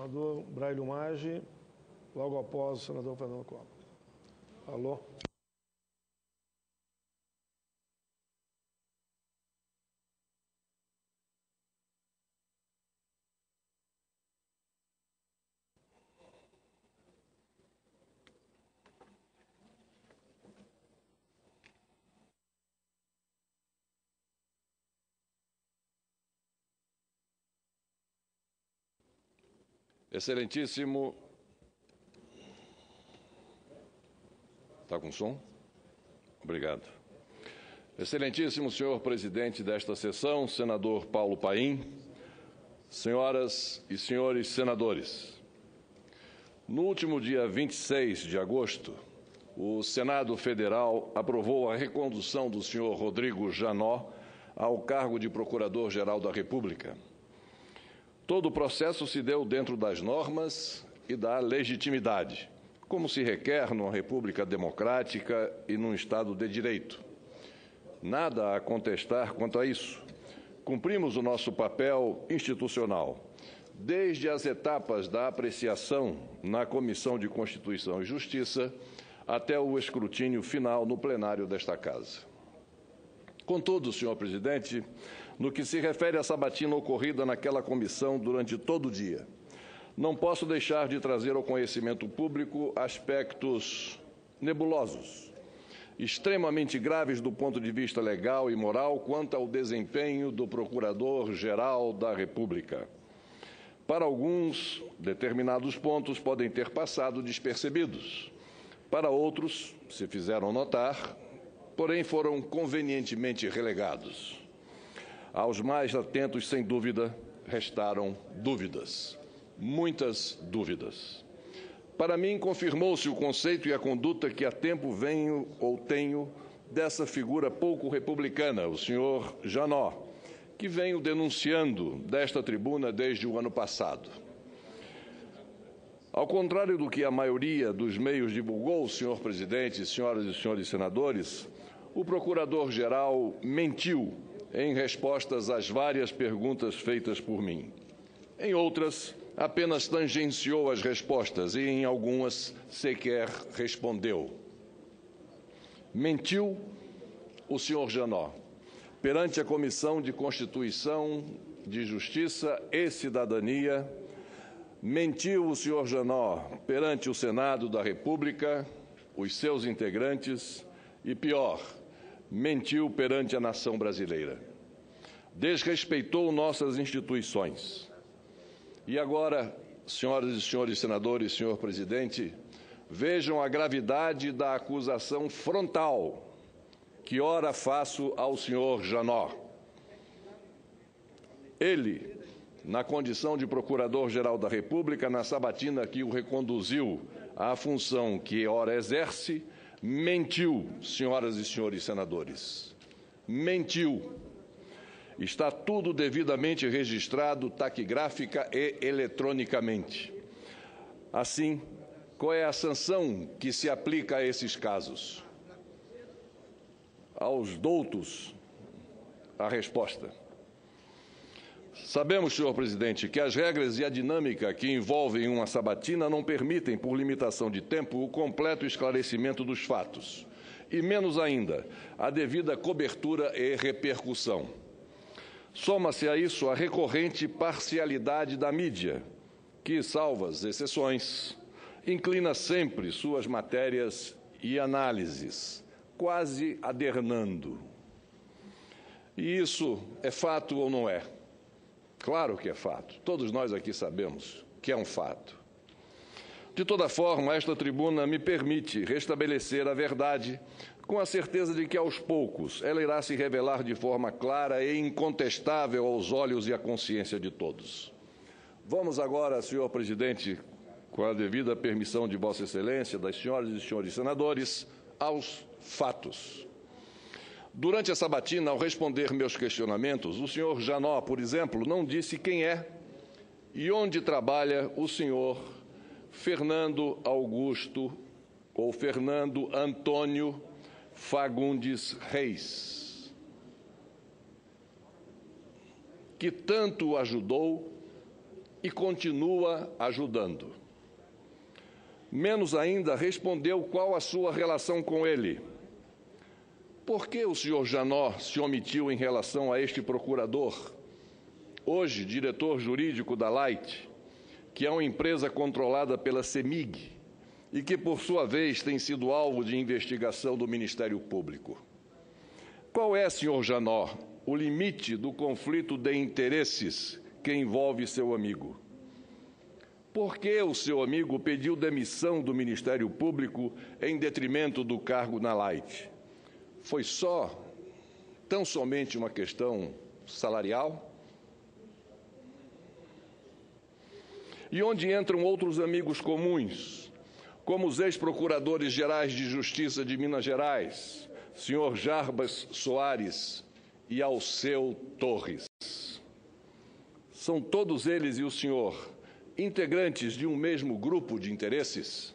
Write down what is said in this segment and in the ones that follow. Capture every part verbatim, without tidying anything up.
senador Braulio Maggi, logo após o senador Fernando Collor. Alô? Excelentíssimo... Está com som? Obrigado. Excelentíssimo senhor presidente desta sessão, senador Paulo Paim, senhoras e senhores senadores. No último dia vinte e seis de agosto, o Senado Federal aprovou a recondução do senhor Rodrigo Janot ao cargo de Procurador-Geral da República. Todo o processo se deu dentro das normas e da legitimidade, como se requer numa república democrática e num Estado de direito. Nada a contestar quanto a isso. Cumprimos o nosso papel institucional, desde as etapas da apreciação na Comissão de Constituição e Justiça até o escrutínio final no plenário desta Casa. Contudo, senhor presidente, no que se refere à sabatina ocorrida naquela comissão durante todo o dia, não posso deixar de trazer ao conhecimento público aspectos nebulosos, extremamente graves do ponto de vista legal e moral quanto ao desempenho do Procurador-Geral da República. Para alguns, determinados pontos podem ter passado despercebidos. Para outros, se fizeram notar, porém foram convenientemente relegados. Aos mais atentos, sem dúvida, restaram dúvidas, muitas dúvidas. Para mim, confirmou-se o conceito e a conduta que há tempo venho ou tenho dessa figura pouco republicana, o senhor Janot, que venho denunciando desta tribuna desde o ano passado. Ao contrário do que a maioria dos meios divulgou, senhor presidente, senhoras e senhores senadores, o procurador-geral mentiu em respostas às várias perguntas feitas por mim. Em outras, apenas tangenciou as respostas e, em algumas, sequer respondeu. Mentiu o senhor Janot perante a Comissão de Constituição, de Justiça e Cidadania. Mentiu o senhor Janot perante o Senado da República, os seus integrantes e, pior, mentiu perante a nação brasileira. Desrespeitou nossas instituições. E agora, senhoras e senhores senadores, senhor presidente, vejam a gravidade da acusação frontal que ora faço ao senhor Janot. Ele, na condição de Procurador-Geral da República, na sabatina que o reconduziu à função que ora exerce, mentiu, senhoras e senhores senadores. Mentiu. Está tudo devidamente registrado, taquigráfica e eletronicamente. Assim, qual é a sanção que se aplica a esses casos? Aos doutos, a resposta. Sabemos, senhor presidente, que as regras e a dinâmica que envolvem uma sabatina não permitem, por limitação de tempo, o completo esclarecimento dos fatos, e menos ainda, a devida cobertura e repercussão. Soma-se a isso a recorrente parcialidade da mídia, que, salvas exceções, inclina sempre suas matérias e análises, quase adernando. E isso é fato ou não é? Claro que é fato. Todos nós aqui sabemos que é um fato. De toda forma, esta tribuna me permite restabelecer a verdade com a certeza de que, aos poucos, ela irá se revelar de forma clara e incontestável aos olhos e à consciência de todos. Vamos agora, senhor presidente, com a devida permissão de Vossa Excelência, das senhoras e senhores senadores, aos fatos. Durante a sabatina, ao responder meus questionamentos, o senhor Janot, por exemplo, não disse quem é e onde trabalha o senhor Fernando Augusto ou Fernando Antônio Fagundes Reis, que tanto o ajudou e continua ajudando. Menos ainda respondeu qual a sua relação com ele. Por que o senhor Janó se omitiu em relação a este procurador, hoje diretor jurídico da Light, que é uma empresa controlada pela CEMIG e que, por sua vez, tem sido alvo de investigação do Ministério Público? Qual é, senhor Janó, o limite do conflito de interesses que envolve seu amigo? Por que o seu amigo pediu demissão do Ministério Público em detrimento do cargo na Light? Foi só, tão somente uma questão salarial? E onde entram outros amigos comuns, como os ex-procuradores gerais de Justiça de Minas Gerais, senhor Jarbas Soares e Alceu Torres? São todos eles e o senhor integrantes de um mesmo grupo de interesses?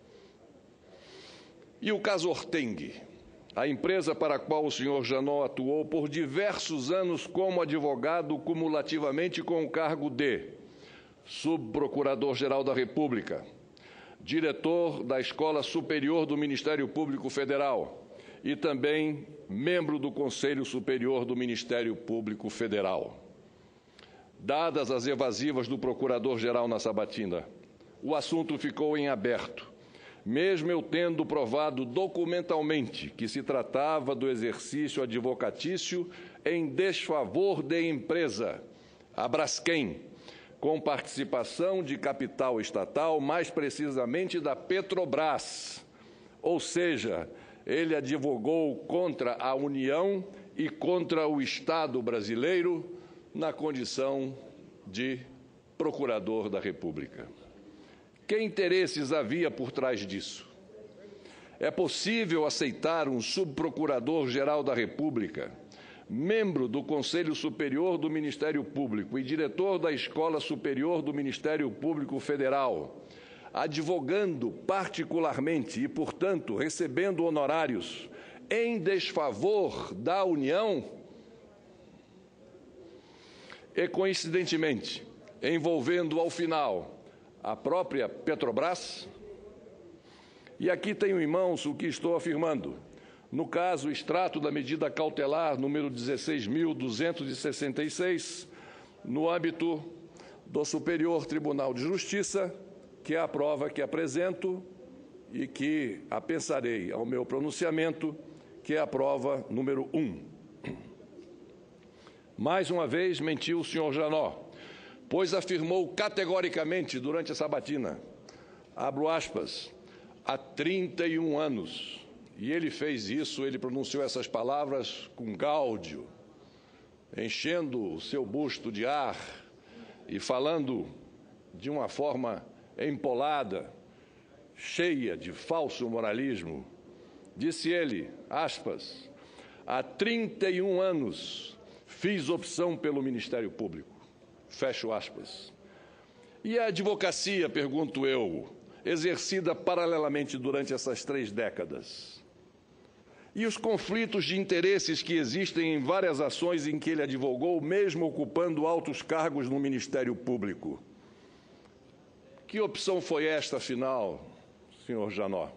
E o caso Hortengue, a empresa para a qual o senhor Janó atuou por diversos anos como advogado, cumulativamente com o cargo de subprocurador-geral da República, diretor da Escola Superior do Ministério Público Federal e também membro do Conselho Superior do Ministério Público Federal. Dadas as evasivas do Procurador-Geral na sabatina, o assunto ficou em aberto, mesmo eu tendo provado documentalmente que se tratava do exercício advocatício em desfavor de empresa, a Braskem, com participação de capital estatal, mais precisamente da Petrobras. Ou seja, ele advogou contra a União e contra o Estado brasileiro na condição de procurador da República. Que interesses havia por trás disso? É possível aceitar um subprocurador-geral da República, membro do Conselho Superior do Ministério Público e diretor da Escola Superior do Ministério Público Federal, advogando particularmente e, portanto, recebendo honorários em desfavor da União? E, coincidentemente, envolvendo, ao final, a própria Petrobras? E aqui tenho em mãos o que estou afirmando. No caso, extrato da medida cautelar número dezesseis mil duzentos e sessenta e seis, no âmbito do Superior Tribunal de Justiça, que é a prova que apresento e que apensarei ao meu pronunciamento, que é a prova número um. Mais uma vez mentiu o senhor Janó, pois afirmou categoricamente durante a sabatina, abro aspas, há trinta e um anos, e ele fez isso, ele pronunciou essas palavras com gáudio, enchendo o seu busto de ar e falando de uma forma empolada, cheia de falso moralismo. Disse ele, aspas, há trinta e um anos fiz opção pelo Ministério Público, fecho aspas. E a advocacia, pergunto eu, exercida paralelamente durante essas três décadas? E os conflitos de interesses que existem em várias ações em que ele advogou, mesmo ocupando altos cargos no Ministério Público? Que opção foi esta, afinal, senhor Janó?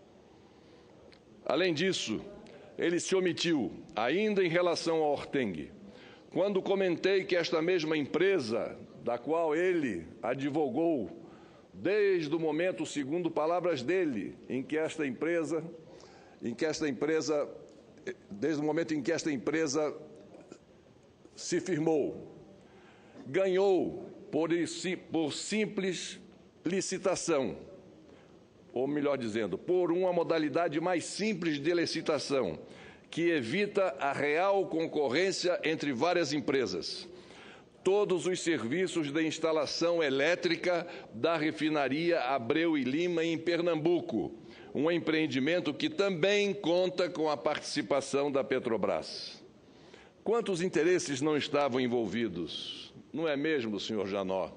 Além disso, ele se omitiu, ainda em relação ao Hortengue, quando comentei que esta mesma empresa, da qual ele advogou, desde o momento, segundo palavras dele, em que esta empresa, em que esta empresa, desde o momento em que esta empresa se firmou, ganhou por, por simples licitação, ou melhor dizendo, por uma modalidade mais simples de licitação, que evita a real concorrência entre várias empresas. Todos os serviços de instalação elétrica da refinaria Abreu e Lima, em Pernambuco, um empreendimento que também conta com a participação da Petrobras. Quantos interesses não estavam envolvidos? Não é mesmo, senhor Janó?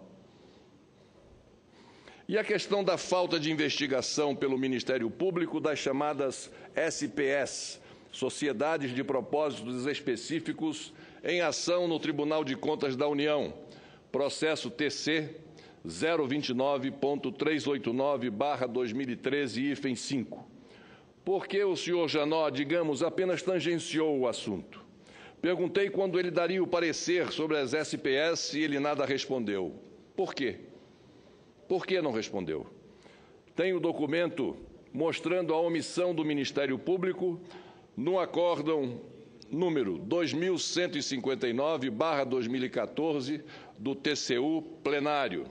E a questão da falta de investigação pelo Ministério Público das chamadas S P S, Sociedades de Propósitos Específicos, em ação no Tribunal de Contas da União, processo T C zero vinte e nove ponto trezentos e oitenta e nove barra dois mil e treze, hífen cinco. Por que o senhor Janot, digamos, apenas tangenciou o assunto? Perguntei quando ele daria o parecer sobre as S P S e ele nada respondeu. Por quê? Por que não respondeu? Tem o documento mostrando a omissão do Ministério Público no acórdão número dois mil cento e cinquenta e nove barra dois mil e quatorze do T C U plenário.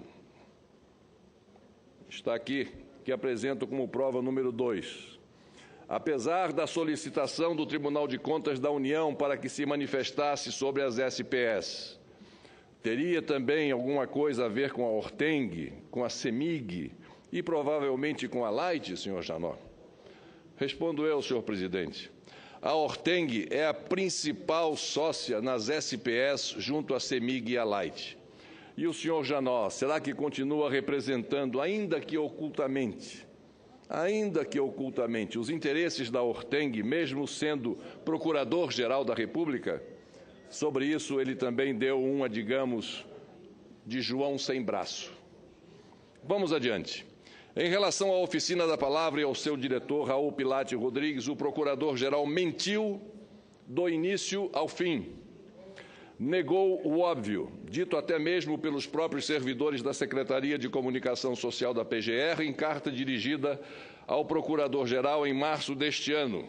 Está aqui, que apresento como prova número dois. Apesar da solicitação do Tribunal de Contas da União para que se manifestasse sobre as S P S, teria também alguma coisa a ver com a Orteng, com a CEMIG e provavelmente com a Light, senhor Janot? Respondo eu, senhor presidente. A Orteng é a principal sócia nas S P S junto à CEMIG e à Light. E o senhor Janot, será que continua representando, ainda que ocultamente, ainda que ocultamente, os interesses da Orteng, mesmo sendo Procurador-Geral da República? Sobre isso, ele também deu uma, digamos, de João sem braço. Vamos adiante. Em relação à Oficina da Palavra e ao seu diretor, Raul Pilate Rodrigues, o Procurador-Geral mentiu do início ao fim. Negou o óbvio, dito até mesmo pelos próprios servidores da Secretaria de Comunicação Social da P G R, em carta dirigida ao Procurador-Geral em março deste ano.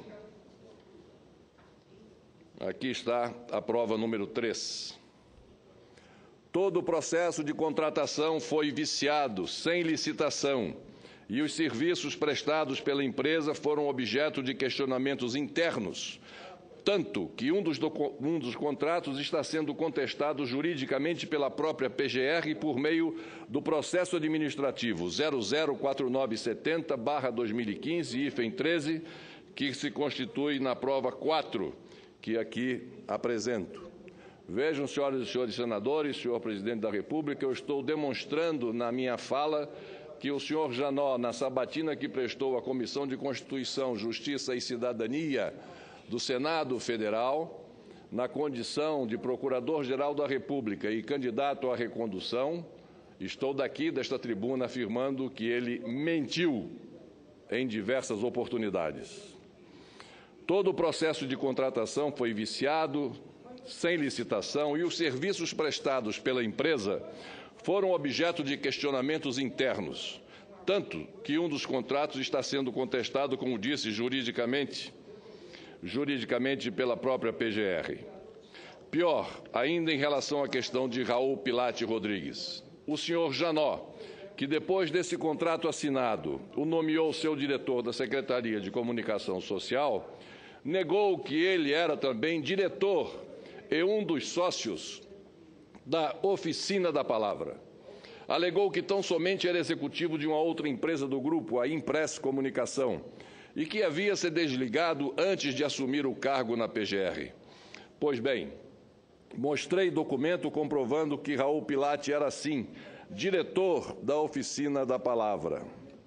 Aqui está a prova número três. Todo o processo de contratação foi viciado, sem licitação, e os serviços prestados pela empresa foram objeto de questionamentos internos, tanto que um dos, um dos contratos está sendo contestado juridicamente pela própria P G R por meio do processo administrativo zero zero quatro nove sete zero barra dois mil e quinze, hífen treze, que se constitui na prova quatro, que aqui apresento. Vejam, senhoras e senhores senadores, senhor presidente da República, eu estou demonstrando na minha fala que o senhor Janot, na sabatina que prestou à Comissão de Constituição, Justiça e Cidadania do Senado Federal, na condição de Procurador-Geral da República e candidato à recondução, estou daqui, desta tribuna, afirmando que ele mentiu em diversas oportunidades. Todo o processo de contratação foi viciado, sem licitação, e os serviços prestados pela empresa foram objeto de questionamentos internos, tanto que um dos contratos está sendo contestado, como disse, juridicamente, juridicamente pela própria P G R. Pior, ainda em relação à questão de Raul Pilate Rodrigues, o senhor Janot, que depois desse contrato assinado, o nomeou seu diretor da Secretaria de Comunicação Social, negou que ele era também diretor e um dos sócios da Oficina da Palavra. Alegou que tão somente era executivo de uma outra empresa do grupo, a Impress Comunicação, e que havia se desligado antes de assumir o cargo na P G R. Pois bem, mostrei documento comprovando que Raul Pilate era, sim, diretor da Oficina da Palavra.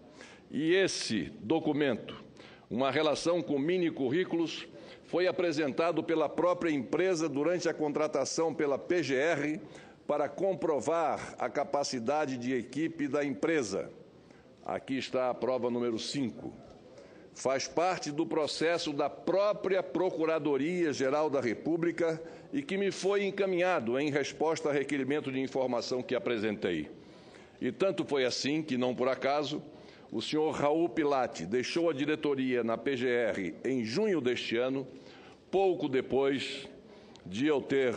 E esse documento, uma relação com mini-currículos, foi apresentado pela própria empresa durante a contratação pela P G R para comprovar a capacidade de equipe da empresa. Aqui está a prova número cinco. Faz parte do processo da própria Procuradoria-Geral da República e que me foi encaminhado em resposta a requerimento de informação que apresentei. E tanto foi assim que, não por acaso, o senhor Raul Pilate deixou a diretoria na P G R em junho deste ano, pouco depois de eu ter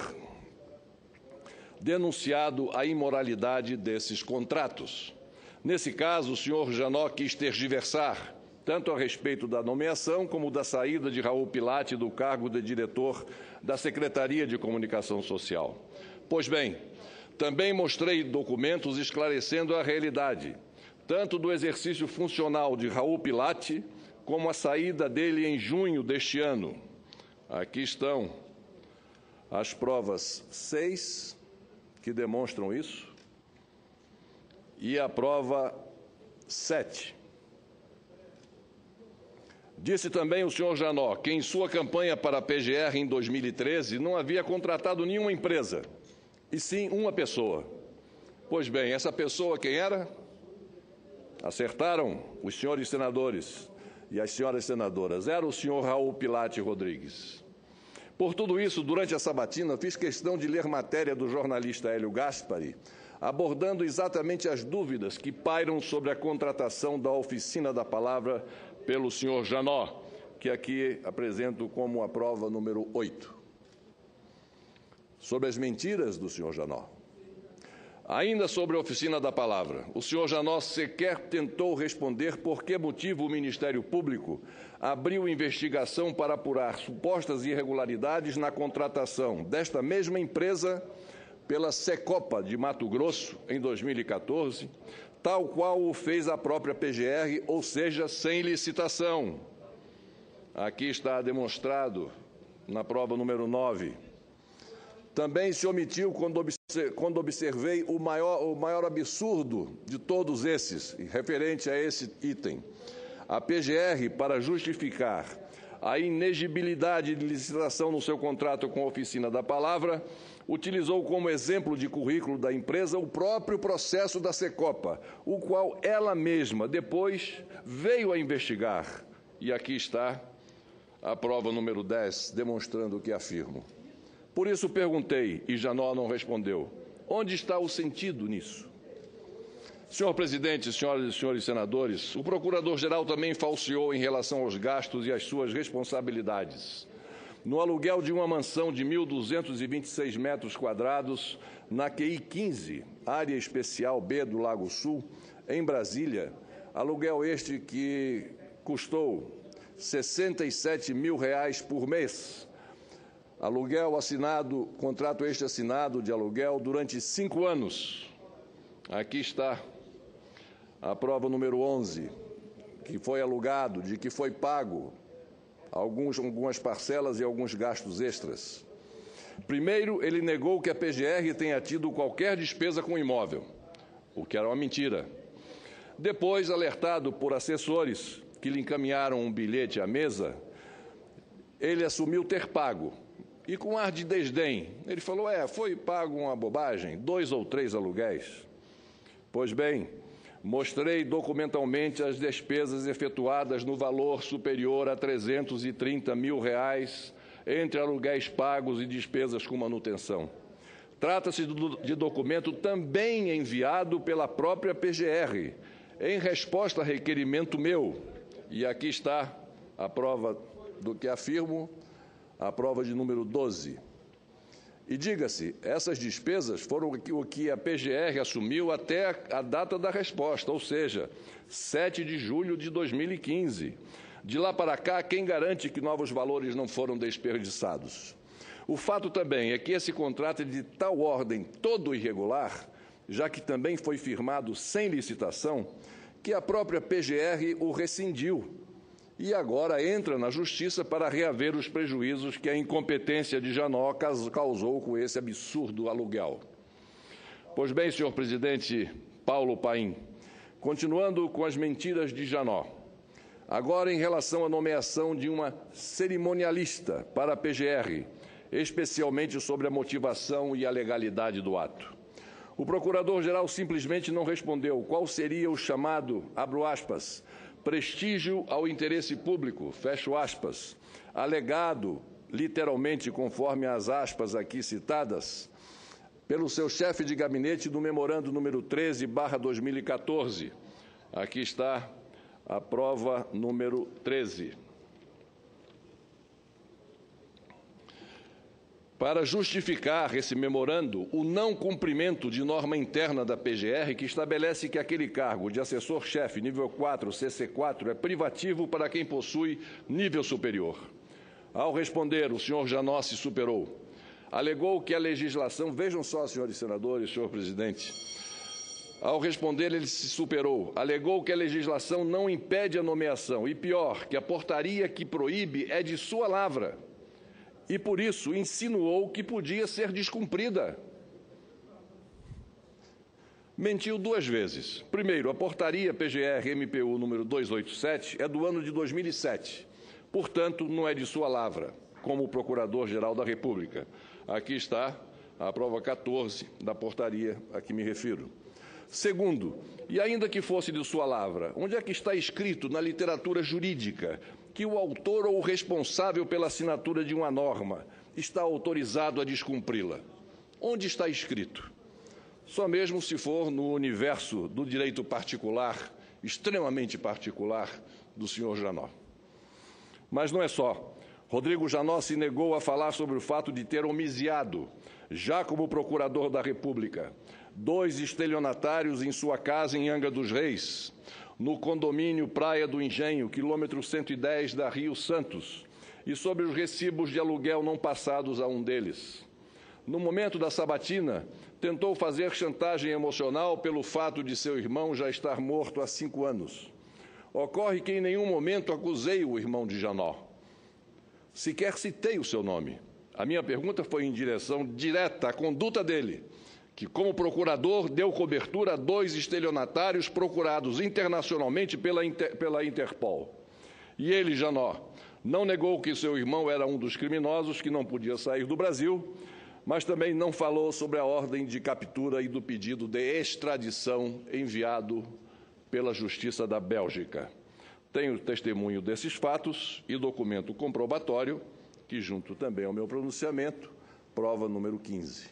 denunciado a imoralidade desses contratos. Nesse caso, o senhor Janot quis tergiversar, tanto a respeito da nomeação como da saída de Raul Pilate do cargo de diretor da Secretaria de Comunicação Social. Pois bem, também mostrei documentos esclarecendo a realidade, tanto do exercício funcional de Raul Pilate, como a saída dele em junho deste ano. Aqui estão as provas seis, que demonstram isso, e a prova sete. Disse também o senhor Janot que, em sua campanha para a P G R em dois mil e treze, não havia contratado nenhuma empresa, e sim uma pessoa. Pois bem, essa pessoa quem era? Acertaram os senhores senadores e as senhoras senadoras. Era o senhor Raul Pilate Rodrigues. Por tudo isso, durante a sabatina, fiz questão de ler matéria do jornalista Hélio Gaspari, abordando exatamente as dúvidas que pairam sobre a contratação da Oficina da Palavra pelo senhor Janot, que aqui apresento como a prova número oito. Sobre as mentiras do senhor Janot. Ainda sobre a Oficina da Palavra, o senhor Janot sequer tentou responder por que motivo o Ministério Público abriu investigação para apurar supostas irregularidades na contratação desta mesma empresa pela Secopa de Mato Grosso em dois mil e quatorze, tal qual o fez a própria P G R, ou seja, sem licitação. Aqui está demonstrado na prova número nove. Também se omitiu quando observei o maior, o maior absurdo de todos esses, referente a esse item. A P G R, para justificar a inexigibilidade de licitação no seu contrato com a Oficina da Palavra, utilizou como exemplo de currículo da empresa o próprio processo da Secopa, o qual ela mesma depois veio a investigar. E aqui está a prova número dez, demonstrando o que afirmo. Por isso perguntei, e Janot não respondeu, onde está o sentido nisso? Senhor presidente, senhoras e senhores senadores, o procurador-geral também falseou em relação aos gastos e às suas responsabilidades. No aluguel de uma mansão de mil duzentos e vinte e seis metros quadrados, na Q I quinze, Área Especial B do Lago Sul, em Brasília, aluguel este que custou sessenta e sete mil reais por mês. Aluguel assinado, contrato este assinado de aluguel durante cinco anos. Aqui está a prova número onze, que foi alugado, de que foi pago alguns, algumas parcelas e alguns gastos extras. Primeiro, ele negou que a P G R tenha tido qualquer despesa com o imóvel, o que era uma mentira. Depois, alertado por assessores que lhe encaminharam um bilhete à mesa, ele assumiu ter pago. E com ar de desdém, ele falou, é, foi pago uma bobagem, dois ou três aluguéis. Pois bem, mostrei documentalmente as despesas efetuadas no valor superior a trezentos e trinta mil reais, entre aluguéis pagos e despesas com manutenção. Trata-se de documento também enviado pela própria P G R, em resposta a requerimento meu. E aqui está a prova do que afirmo, a prova de número doze. E diga-se, essas despesas foram o que a P G R assumiu até a data da resposta, ou seja, sete de julho de dois mil e quinze. De lá para cá, quem garante que novos valores não foram desperdiçados? O fato também é que esse contrato é de tal ordem todo irregular, já que também foi firmado sem licitação, que a própria P G R o rescindiu. E agora entra na Justiça para reaver os prejuízos que a incompetência de Janot causou com esse absurdo aluguel. Pois bem, senhor presidente Paulo Paim, continuando com as mentiras de Janot, agora em relação à nomeação de uma cerimonialista para a P G R, especialmente sobre a motivação e a legalidade do ato. O procurador-geral simplesmente não respondeu qual seria o chamado, abro aspas, prestígio ao interesse público, fecho aspas, alegado, literalmente, conforme as aspas aqui citadas, pelo seu chefe de gabinete do memorando número treze barra dois mil e quatorze. Aqui está a prova número treze. Para justificar esse memorando, o não cumprimento de norma interna da P G R que estabelece que aquele cargo de assessor-chefe nível quatro, C C quatro, é privativo para quem possui nível superior. Ao responder, o senhor Janot se superou. Alegou que a legislação... Vejam só, senhores senadores, senhor presidente. Ao responder, ele se superou. Alegou que a legislação não impede a nomeação e, pior, que a portaria que proíbe é de sua lavra. E, por isso, insinuou que podia ser descumprida. Mentiu duas vezes. Primeiro, a portaria P G R M P U número duzentos e oitenta e sete é do ano de dois mil e sete. Portanto, não é de sua lavra, como o Procurador-Geral da República. Aqui está a prova quatorze da portaria a que me refiro. Segundo, e ainda que fosse de sua lavra, onde é que está escrito na literatura jurídica que o autor ou o responsável pela assinatura de uma norma está autorizado a descumpri-la? Onde está escrito? Só mesmo se for no universo do direito particular, extremamente particular, do senhor Janot. Mas não é só. Rodrigo Janot se negou a falar sobre o fato de ter homiziado, já como procurador da República, dois estelionatários em sua casa em Angra dos Reis, no condomínio Praia do Engenho, quilômetro cento e dez da Rio Santos, e sobre os recibos de aluguel não passados a um deles. No momento da sabatina, tentou fazer chantagem emocional pelo fato de seu irmão já estar morto há cinco anos. Ocorre que em nenhum momento acusei o irmão de Janot. Sequer citei o seu nome. A minha pergunta foi em direção direta à conduta dele, que, como procurador, deu cobertura a dois estelionatários procurados internacionalmente pela, Inter, pela Interpol. E ele, Janot, não negou que seu irmão era um dos criminosos que não podia sair do Brasil, mas também não falou sobre a ordem de captura e do pedido de extradição enviado pela Justiça da Bélgica. Tenho testemunho desses fatos e documento comprobatório, que, junto também ao meu pronunciamento, prova número quinze.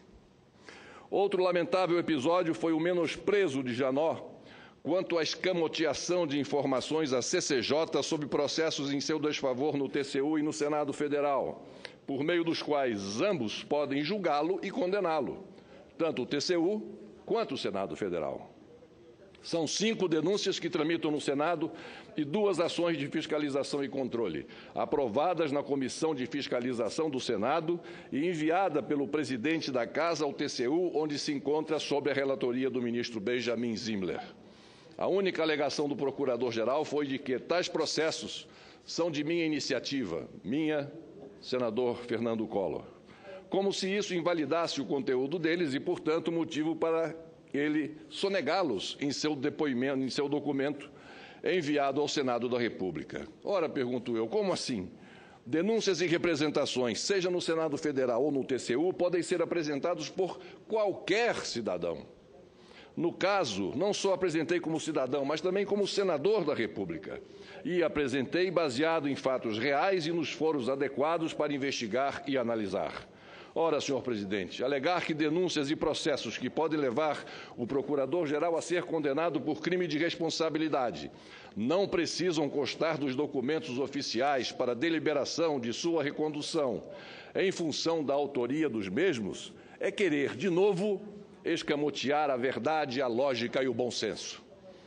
Outro lamentável episódio foi o menosprezo de Janot quanto à escamoteação de informações à C C J sobre processos em seu desfavor no T C U e no Senado Federal, por meio dos quais ambos podem julgá-lo e condená-lo, tanto o T C U quanto o Senado Federal. São cinco denúncias que tramitam no Senado e duas ações de fiscalização e controle, aprovadas na Comissão de Fiscalização do Senado e enviada pelo presidente da Casa ao T C U, onde se encontra sob a relatoria do ministro Benjamin Zimler. A única alegação do Procurador-Geral foi de que tais processos são de minha iniciativa, minha, senador Fernando Collor, como se isso invalidasse o conteúdo deles e, portanto, motivo para ele sonegá-los em seu depoimento, em seu documento enviado ao Senado da República. Ora, pergunto eu, como assim? Denúncias e representações, seja no Senado Federal ou no T C U, podem ser apresentados por qualquer cidadão. No caso, não só apresentei como cidadão, mas também como senador da República. E apresentei baseado em fatos reais e nos foros adequados para investigar e analisar. Ora, senhor presidente, alegar que denúncias e processos que podem levar o procurador-geral a ser condenado por crime de responsabilidade não precisam constar dos documentos oficiais para deliberação de sua recondução em função da autoria dos mesmos é querer, de novo, escamotear a verdade, a lógica e o bom senso.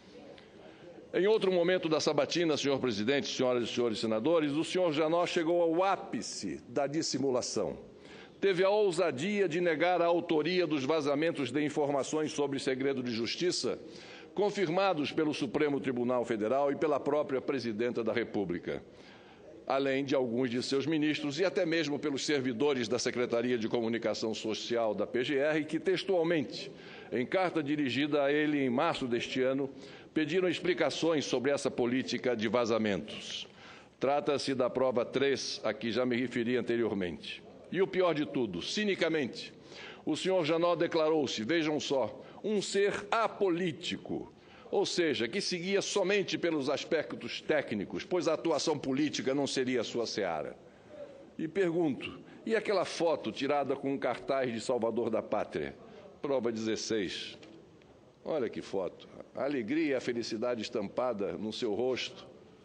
Em outro momento da sabatina, senhor presidente, senhoras e senhores senadores, o senhor Janot chegou ao ápice da dissimulação. Teve a ousadia de negar a autoria dos vazamentos de informações sobre segredo de justiça, confirmados pelo Supremo Tribunal Federal e pela própria Presidenta da República, além de alguns de seus ministros e até mesmo pelos servidores da Secretaria de Comunicação Social da P G R, que textualmente, em carta dirigida a ele em março deste ano, pediram explicações sobre essa política de vazamentos. Trata-se da prova três, a que já me referi anteriormente. E o pior de tudo, cinicamente, o senhor Janot declarou-se, vejam só, um ser apolítico, ou seja, que seguia somente pelos aspectos técnicos, pois a atuação política não seria a sua seara. E pergunto, e aquela foto tirada com um cartaz de Salvador da Pátria? Prova dezesseis. Olha que foto. A alegria e a felicidade estampada no seu rosto,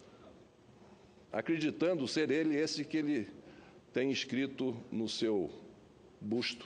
acreditando ser ele esse que ele tem escrito no seu busto.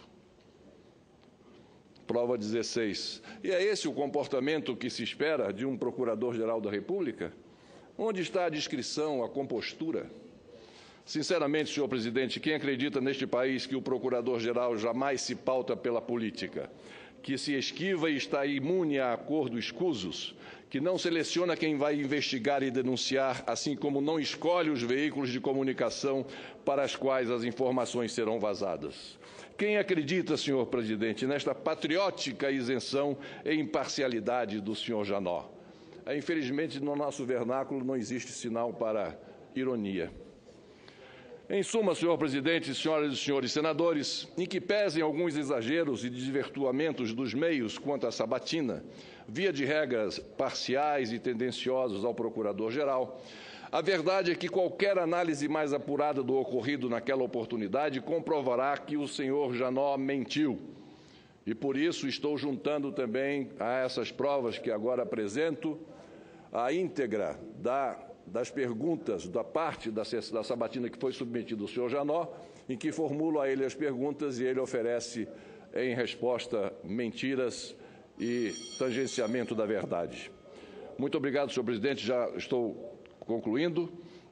Prova dezesseis. E é esse o comportamento que se espera de um Procurador-Geral da República? Onde está a discrição, a compostura? Sinceramente, senhor presidente, quem acredita neste país que o Procurador-Geral jamais se pauta pela política, que se esquiva e está imune a acordos escusos, que não seleciona quem vai investigar e denunciar, assim como não escolhe os veículos de comunicação para as quais as informações serão vazadas. Quem acredita, senhor presidente, nesta patriótica isenção e imparcialidade do senhor Janot? Infelizmente, no nosso vernáculo não existe sinal para ironia. Em suma, senhor presidente, senhoras e senhores senadores, em que pesem alguns exageros e desvirtuamentos dos meios quanto à sabatina, via de regras parciais e tendenciosos ao procurador-geral, a verdade é que qualquer análise mais apurada do ocorrido naquela oportunidade comprovará que o senhor Janot mentiu. E por isso estou juntando também a essas provas que agora apresento a íntegra da das perguntas, da parte da, da sabatina que foi submetida ao senhor Janot, em que formulo a ele as perguntas e ele oferece, em resposta, mentiras e tangenciamento da verdade. Muito obrigado, senhor presidente, já estou concluindo.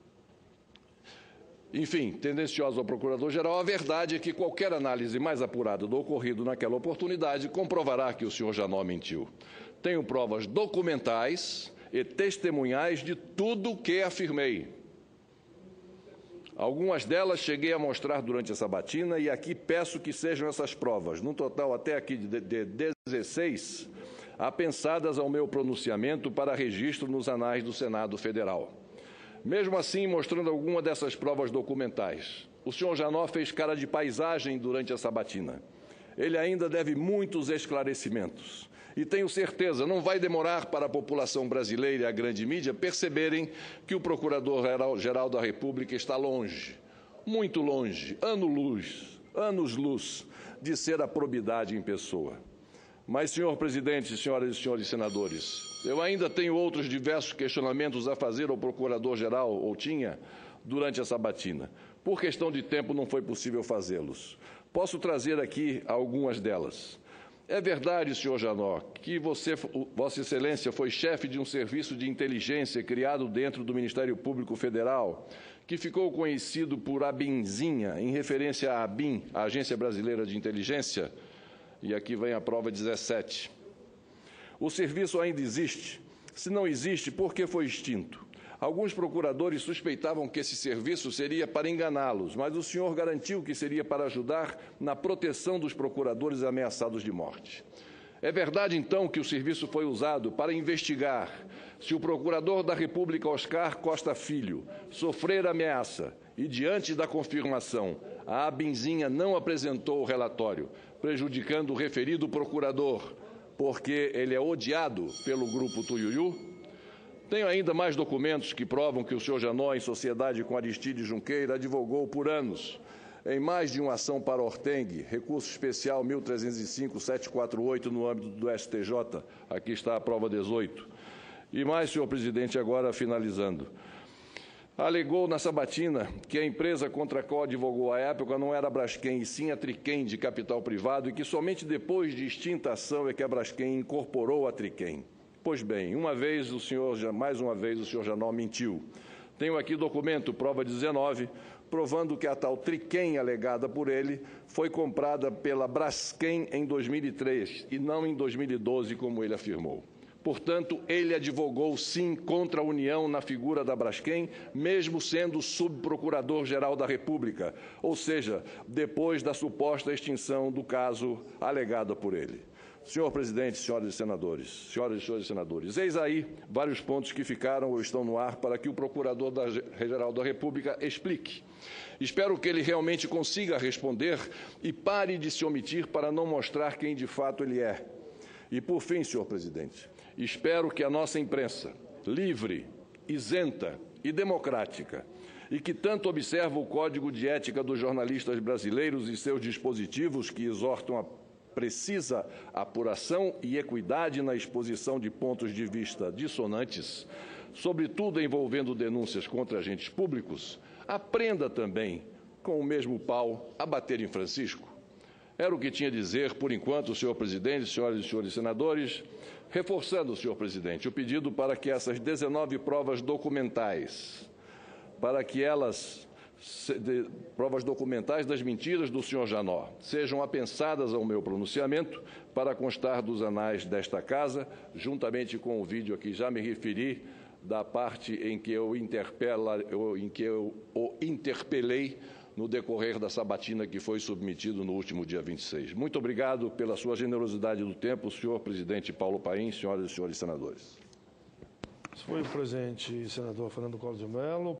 Enfim, tendencioso ao procurador-geral, a verdade é que qualquer análise mais apurada do ocorrido naquela oportunidade comprovará que o senhor Janot mentiu. Tenho provas documentais e testemunhais de tudo o que afirmei. Algumas delas cheguei a mostrar durante a sabatina e aqui peço que sejam essas provas, no total até aqui de, de dezesseis, apensadas ao meu pronunciamento para registro nos anais do Senado Federal. Mesmo assim, mostrando alguma dessas provas documentais, o senhor Janot fez cara de paisagem durante a sabatina. Ele ainda deve muitos esclarecimentos. E tenho certeza, não vai demorar para a população brasileira e a grande mídia perceberem que o Procurador-Geral da República está longe, muito longe, ano-luz, anos-luz, de ser a probidade em pessoa. Mas, senhor presidente, senhoras e senhores senadores, eu ainda tenho outros diversos questionamentos a fazer ao Procurador-Geral, ou tinha, durante a sabatina. Por questão de tempo, não foi possível fazê-los. Posso trazer aqui algumas delas. É verdade, senhor Janot, que você, Vossa Excelência foi chefe de um serviço de inteligência criado dentro do Ministério Público Federal, que ficou conhecido por ABINzinha, em referência à ABIN, a Agência Brasileira de Inteligência, e aqui vem a prova dezessete. O serviço ainda existe. Se não existe, por que foi extinto? Alguns procuradores suspeitavam que esse serviço seria para enganá-los, mas o senhor garantiu que seria para ajudar na proteção dos procuradores ameaçados de morte. É verdade, então, que o serviço foi usado para investigar se o procurador da República, Oscar Costa Filho, sofrer ameaça e, diante da confirmação, a ABINzinha não apresentou o relatório, prejudicando o referido procurador, porque ele é odiado pelo grupo Tuiuiu? Tenho ainda mais documentos que provam que o senhor Janot, em sociedade com Aristide Junqueira, advogou por anos, em mais de uma ação para Orteng, recurso especial mil trezentos e cinco, setecentos e quarenta e oito, no âmbito do S T J. Aqui está a prova dezoito. E mais, senhor presidente, agora finalizando. Alegou na sabatina que a empresa contra a qual advogou à época não era a Braskem, e sim a Triquem, de capital privado, e que somente depois de extinta ação é que a Braskem incorporou a Triquem. Pois bem, uma vez o senhor, mais uma vez o senhor Janot mentiu. Tenho aqui documento, prova dezenove, provando que a tal Triquem alegada por ele foi comprada pela Braskem em dois mil e três e não em dois mil e doze, como ele afirmou. Portanto, ele advogou, sim, contra a União na figura da Braskem, mesmo sendo subprocurador-geral da República, ou seja, depois da suposta extinção do caso alegado por ele. Senhor presidente, senhoras e senadores, senhoras e senhores senadores, eis aí vários pontos que ficaram ou estão no ar para que o Procurador-Geral da República explique. Espero que ele realmente consiga responder e pare de se omitir para não mostrar quem de fato ele é. E, por fim, senhor presidente, espero que a nossa imprensa, livre, isenta e democrática, e que tanto observa o Código de Ética dos Jornalistas Brasileiros e seus dispositivos que exortam a precisa apuração e equidade na exposição de pontos de vista dissonantes, sobretudo envolvendo denúncias contra agentes públicos, aprenda também, com o mesmo pau, a bater em Francisco. Era o que tinha a dizer, por enquanto, senhor presidente, senhoras e senhores senadores, reforçando, senhor presidente, o pedido para que essas dezenove provas documentais, para que elas De, provas documentais das mentiras do senhor Janot sejam apensadas ao meu pronunciamento para constar dos anais desta Casa, juntamente com o vídeo a que já me referi, da parte em que eu, interpela, eu, em que eu o interpelei no decorrer da sabatina que foi submetido no último dia vinte e seis. Muito obrigado pela sua generosidade do tempo, senhor presidente Paulo Paim, senhoras e senhores senadores. Foi o presidente senador Fernando Collor de Mello.